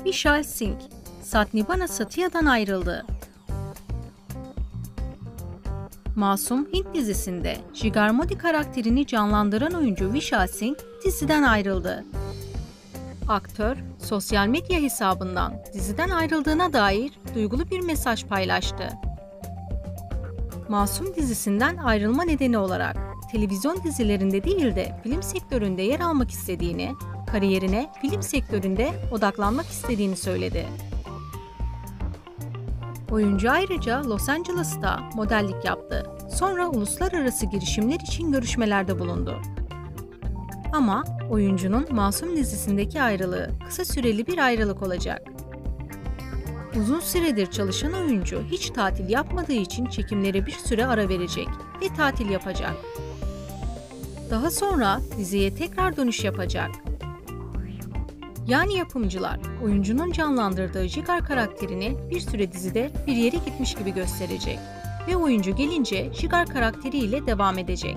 Vishal Singh, Satnibana Sathiya'dan ayrıldı. Masum Hint dizisinde Jigar Modi karakterini canlandıran oyuncu Vishal Singh diziden ayrıldı. Aktör, sosyal medya hesabından diziden ayrıldığına dair duygulu bir mesaj paylaştı. Masum dizisinden ayrılma nedeni olarak televizyon dizilerinde değil de film sektöründe yer almak istediğini, kariyerine film sektöründe odaklanmak istediğini söyledi. Oyuncu ayrıca Los Angeles'ta modellik yaptı. Sonra uluslararası girişimler için görüşmelerde bulundu. Ama oyuncunun Masum dizisindeki ayrılığı kısa süreli bir ayrılık olacak. Uzun süredir çalışan oyuncu hiç tatil yapmadığı için çekimlere bir süre ara verecek ve tatil yapacak. Daha sonra diziye tekrar dönüş yapacak. Yani yapımcılar, oyuncunun canlandırdığı Jigar karakterini bir süre dizide bir yere gitmiş gibi gösterecek ve oyuncu gelince Jigar karakteriyle devam edecek.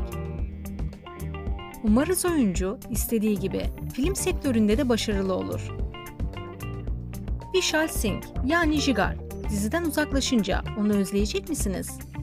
Umarız oyuncu istediği gibi film sektöründe de başarılı olur. Vishal Singh yani Jigar diziden uzaklaşınca onu özleyecek misiniz?